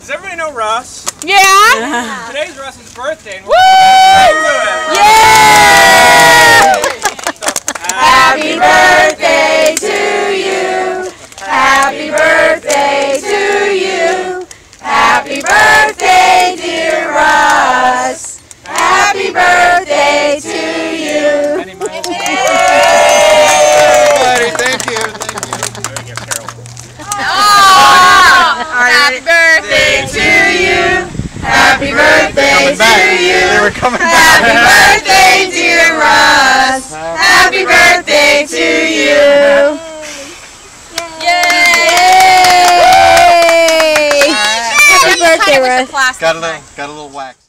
Does everybody know Russ? Yeah. Today's Russ's birthday. And Woo! Yeah! Happy birthday to you. Happy birthday to you. Happy birthday, dear Russ. Happy birthday to you. Many miles. Everybody, thank you. Happy birthday to you. Happy birthday to you. They were coming back. Happy birthday, dear Russ. Happy birthday to you. Yay! Happy birthday, Russ. Got a little wax.